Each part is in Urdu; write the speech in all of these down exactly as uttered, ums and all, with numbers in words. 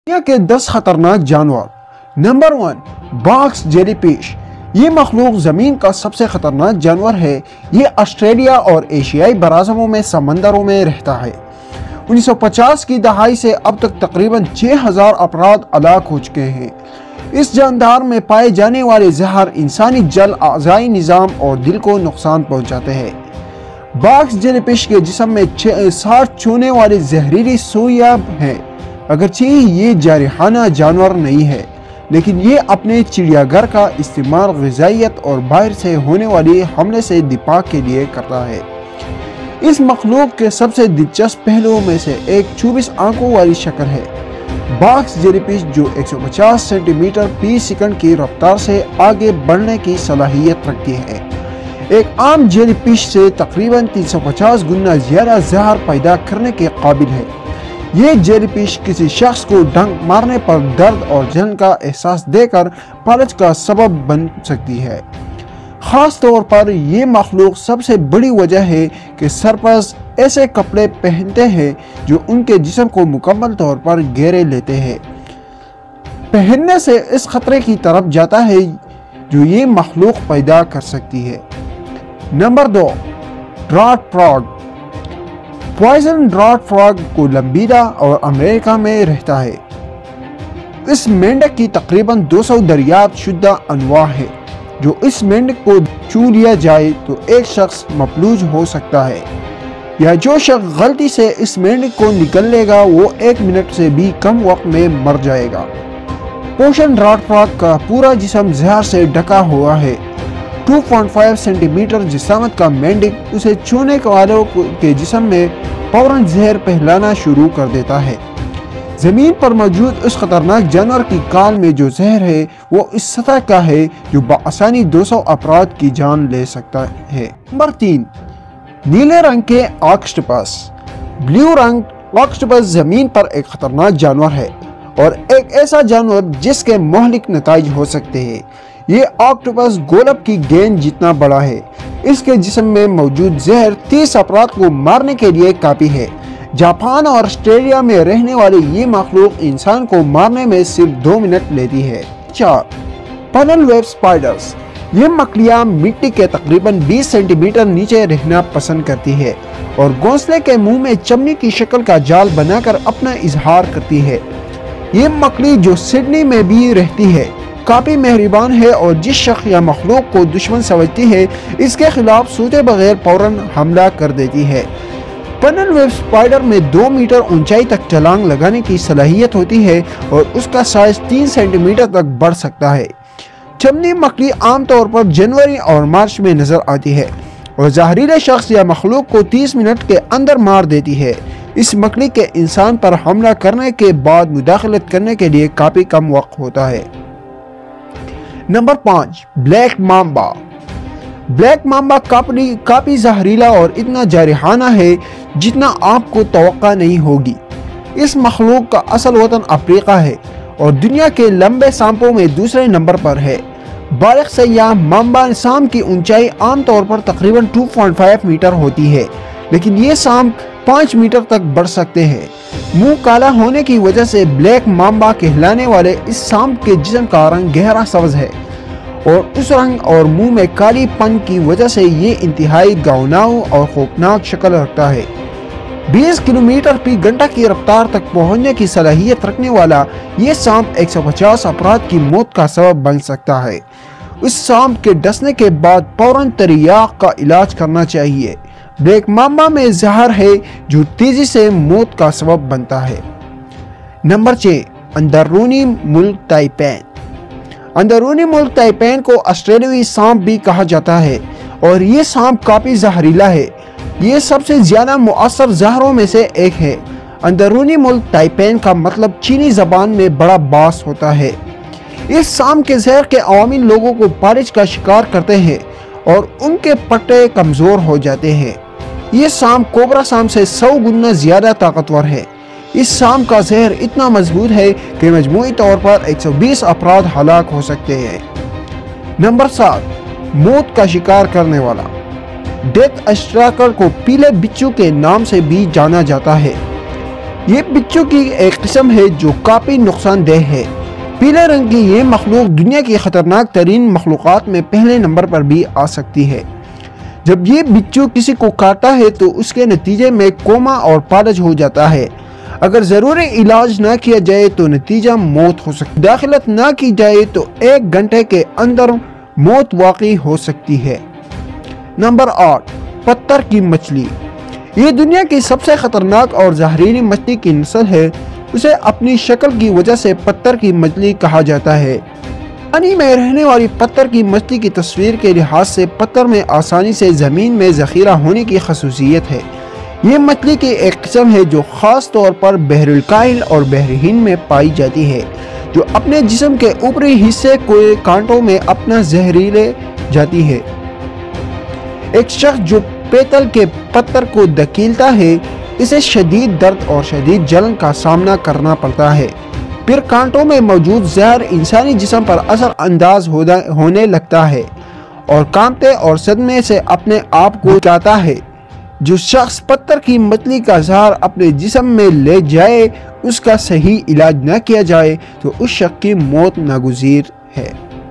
دنیا کے دس خطرناک جانور۔ Number one, box jellyfish. یہ مخلوق زمین کا سب سے خطرناک جانور ہے۔ یہ آسٹریلیا اور ایشیائی براعظموں میں سمندروں میں رہتا ہے۔ انیس سو پچاس کی دہائی سے اب تک تقریباً چھ ہزار افراد ہلاک ہو چکے ہیں۔ اس جاندار میں پائے جانے والے زہر انسانی جل اعضائی نظام اور دل کو نقصان پہنچاتے ہیں۔ باکس جیلی فش کے جسم میں ساٹھ چھونے والی زہریلی سوئیاں ہیں۔ اگرچہ یہ جارحانہ جانور نہیں ہے، لیکن یہ اپنے چڑیا گھر کا استعمال غذائیت اور باہر سے ہونے والی حملے سے دفاع کے لیے کرتا ہے۔ اس مخلوق کے سب سے دلچسپ پہلوؤں میں سے ایک چوبیس آنکھوں والی شکل ہے۔ باکس جیلی فش جو ایک سو پچاس سینٹی میٹر فی سیکنڈ کی رفتار سے آگے بڑھنے کی صلاحیت رکھتی ہے، ایک عام جیلی فش سے تقریباً تین سو پچاس گنا زیادہ زہر پیدا کرنے کے قابل ہے۔ یہ جیلی فش کسی شخص کو ڈنک مارنے پر درد اور جلن کا احساس دے کر فلج کا سبب بن سکتی ہے۔ خاص طور پر یہ مخلوق سب سے بڑی وجہ ہے کہ سرپرست ایسے کپڑے پہنتے ہیں جو ان کے جسم کو مکمل طور پر گھیرے لیتے ہیں۔ پہننے سے اس خطرے کی طرف جاتا ہے جو یہ مخلوق پیدا کر سکتی ہے۔ نمبر دو، dart frog. Poison dart frog Colombia اور امریکہ میں رہتا ہے۔ اس مینڈک کی تقریباً دو سو دریافت شدہ انواع ہے۔ جو اس مینڈک کو چو لیا جائے تو ایک شخص مفلوج ہو سکتا ہے، یا جو شخص غلطی سے اس مینڈک کو نگل لے گا وہ ایک منٹ سے بھی کم وقت میں مر جائے گا۔ پوشن ڈراٹ فراگ کا پورا جسم زہر سے ڈھکا ہوا ہے۔ دو پوائنٹ پانچ سینٹی میٹر جسامت کا مینڈک اسے چھونے والوں کے جسم میں فوراً زہر پھیلانا شروع کر دیتا ہے۔ زمین پر موجود اس خطرناک جانور کی کال میں جو زہر ہے وہ اس سطح کا ہے جو بآسانی دو سو افراد کی جان لے سکتا ہے۔ نمبر تین، نیلے رنگ کے آکٹوپس۔ بلیو رنگ آکٹوپس زمین پر ایک خطرناک جانور ہے اور ایک ایسا جانور جس کے مہلک نتائج ہو سکتے ہیں۔ یہ آکٹوپس گولف کی گیند جتنا بڑا ہے۔ اس کے جسم میں موجود زہر تیس افراد کو مارنے کے لیے کافی ہے۔ جاپان اور آسٹریلیا میں رہنے والی یہ مخلوق انسان کو مارنے میں صرف دو منٹ لیتی ہے۔ چار، پنل ویب سپائڈرز۔ یہ مکڑیاں مٹی کے تقریباً بیس سینٹی میٹر نیچے رہنا پسند کرتی ہے اور گھونسلے کے منہ میں چمڑی کی شکل کا جال بنا کر اپنا اظہار کرتی ہے۔ یہ مکڑی جو سڈنی میں بھی رہتی ہے کافی مہربان ہے اور جس شخص یا مخلوق کو دشمن سمجھتی ہے اس کے خلاف سوچے بغیر فوراً حملہ کر دیتی ہے۔ پنل ویب سپائڈر میں دو میٹر اونچائی تک چھلانگ لگانے کی صلاحیت ہوتی ہے اور اس کا سائز تین سینٹی میٹر تک بڑھ سکتا ہے۔ چمنی مکڑی عام طور پر جنوری اور مارچ میں نظر آتی ہے اور زہریلے شخص یا مخلوق کو تیس منٹ کے اندر مار دیتی ہے۔ اس مکڑی کے انسان پر حملہ کرنے کے بعد مداخلت کرنے کے لیے کافی کم وقت ہوتا ہے۔ نمبر پانچ، بلیک مامبا۔ بلیک مامبا کافی کافی زہریلا اور اتنا جارحانہ ہے جتنا آپ کو توقع نہیں ہوگی۔ اس مخلوق کا اصل وطن افریقہ ہے اور دنیا کے لمبے سانپوں میں دوسرے نمبر پر ہے۔ بالغ سیاح مامبا سانپ کی اونچائی عام طور پر تقریباً دو پوائنٹ پانچ میٹر ہوتی ہے، لیکن یہ سانپ پانچ میٹر تک بڑھ سکتے ہیں۔ منہ کالا ہونے کی وجہ سے بلیک مامبا کہلانے والے اس سانپ کے جسم کا رنگ گہرا سبز ہے اور اس رنگ اور منہ میں کالی پن کی وجہ سے یہ انتہائی گھناؤ اور خوفناک شکل رکھتا ہے۔ بیس کلومیٹر فی گھنٹہ کی رفتار تک پہنچنے کی صلاحیت رکھنے والا یہ سانپ ایک سو پچاس افراد کی موت کا سبب بن سکتا ہے۔ اس سانپ کے ڈسنے کے بعد فوراً تریاق کا علاج کرنا چاہیے۔ بلیک مامبا میں زہر ہے جو تیزی سے موت کا سبب بنتا ہے۔ نمبر چھ، اندرونی ملک تائپین۔ اندرونی ملک تائپین کو آسٹریلوی سانپ بھی کہا جاتا ہے اور یہ سانپ کافی زہریلا ہے۔ یہ سب سے زیادہ مؤثر زہروں میں سے ایک ہے۔ اندرونی ملک تائپین کا مطلب چینی زبان میں بڑا باس ہوتا ہے۔ اس سانپ کے زہر کے عوامل لوگوں کو فالج کا شکار کرتے ہیں اور ان کے پٹے کمزور ہو جاتے ہیں۔ یہ سانپ کوبرا سانپ سے سو گنا زیادہ طاقتور ہے۔ اس سانپ کا زہر اتنا مضبوط ہے کہ مجموعی طور پر ایک سو بیس افراد ہلاک ہو سکتے ہیں۔ نمبر سات، موت کا شکار کرنے والا۔ ڈیتھ اسٹراکر کو پیلے بچھو کے نام سے بھی جانا جاتا ہے۔ یہ بچوں کی ایک قسم ہے جو کافی نقصان دہ ہے۔ پیلے رنگ کی یہ مخلوق دنیا کی خطرناک ترین مخلوقات میں پہلے نمبر پر بھی آ سکتی ہے۔ جب یہ بچوں کسی کو کاٹتا ہے تو اس کے نتیجے میں کوما اور فالج ہو جاتا ہے۔ اگر ضروری علاج نہ کیا جائے تو نتیجہ موت ہو سکتی ہے۔ داخلت نہ کی جائے تو ایک گھنٹے کے اندر موت واقع ہو سکتی ہے۔ نمبر آٹھ، پتھر کی مچھلی۔ یہ دنیا کی سب سے خطرناک اور زہریلی مچھلی کی نسل ہے۔ اسے اپنی شکل کی وجہ سے پتھر کی مچھلی کہا جاتا ہے۔ پانی میں رہنے والی پتھر کی مچھلی کی تصویر کے لحاظ سے پتھر میں آسانی سے زمین میں ذخیرہ ہونے کی خصوصیت ہے۔ یہ مچھلی کی ایک قسم ہے جو خاص طور پر بحر الکاہل اور بحر ہند میں پائی جاتی ہے، جو اپنے جسم کے اوپری حصے کو کانٹوں میں اپنا زہر لے جاتی ہے۔ ایک شخص جو پیتل کے پتھر کو دھکیلتا ہے اسے شدید درد اور شدید جلن کا سامنا کرنا پڑتا ہے۔ پھر کانٹوں میں موجود زہر انسانی جسم پر اثر انداز ہونے لگتا ہے اور کانپتے اور صدمے سے اپنے آپ کو بچاتا ہے۔ جو شخص پتھر کی مچھلی کا زہر اپنے جسم میں لے جائے، اس کا صحیح علاج نہ کیا جائے تو اس شخص کی موت ناگزیر ہے۔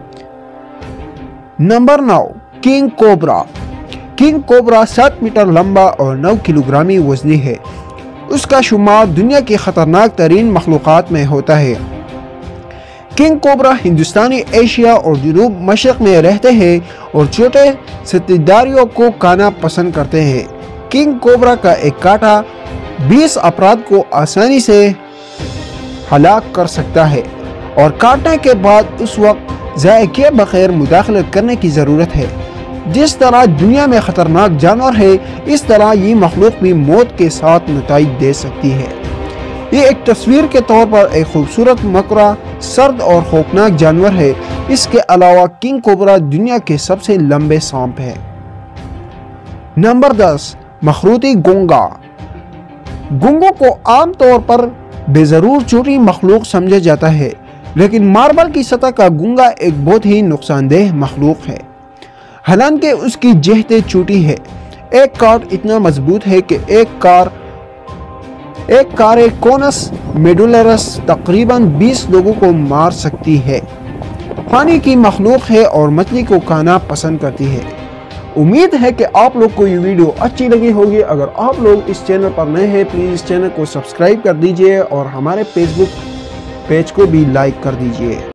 نمبر نو، کنگ کوبرا۔ کنگ کوبرا سات میٹر لمبا اور نو کلو گرامی وزنی ہے۔ اس کا شمار دنیا کی خطرناک ترین مخلوقات میں ہوتا ہے۔ کنگ کوبرا ہندوستانی ایشیا اور جنوب مشرق میں رہتے ہیں اور چھوٹے ستیداریوں کو کھانا پسند کرتے ہیں۔ کنگ کوبرا کا ایک کاٹا بیس افراد کو آسانی سے ہلاک کر سکتا ہے اور کاٹنے کے بعد اس وقت ذائقے بغیر مداخلت کرنے کی ضرورت ہے۔ جس طرح دنیا میں خطرناک جانور ہے، اس طرح یہ مخلوق بھی موت کے ساتھ نتائج دے سکتی ہے۔ یہ ایک تصویر کے طور پر ایک خوبصورت مکڑا، سرد اور خوفناک جانور ہے۔ اس کے علاوہ کنگ کوبرا دنیا کے سب سے لمبے سانپ ہے۔ نمبر دس، مخروطی گونگا۔ گونگوں کو عام طور پر بے ضرور چھوٹی مخلوق سمجھا جاتا ہے، لیکن ماربل کی سطح کا گونگا ایک بہت ہی نقصان دہ مخلوق ہے۔ حالانکہ اس کی جہتیں چھوٹی ہے، ایک کارڈ اتنا مضبوط ہے کہ ایک کار ایک کارے کونس میڈولرس تقریباً بیس لوگوں کو مار سکتی ہے۔ پانی کی مخلوق ہے اور مچھلی کو کھانا پسند کرتی ہے۔ امید ہے کہ آپ لوگ کو یہ ویڈیو اچھی لگی ہوگی۔ اگر آپ لوگ اس چینل پر نئے ہیں پلیز اس چینل کو سبسکرائب کر دیجئے اور ہمارے فیس بک پیج کو بھی لائک کر دیجئے۔